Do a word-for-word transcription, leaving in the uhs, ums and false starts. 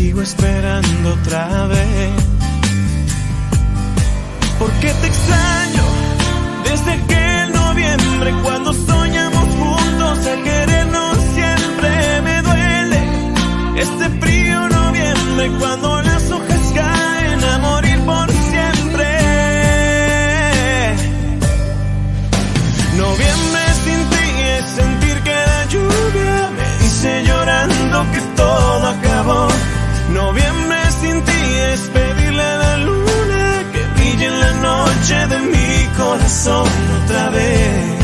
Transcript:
sigo esperando otra vez. Porque te extraño desde aquel noviembre, cuando soñamos juntos a querernos siempre. Me duele este frío noviembre, cuando las hojas caen a morir por siempre. Noviembre sin ti es sentir que la lluvia me dice llorando que todo acabó. Noviembre sin ti es pedirle a la luna que brille en la noche de mi corazón otra vez.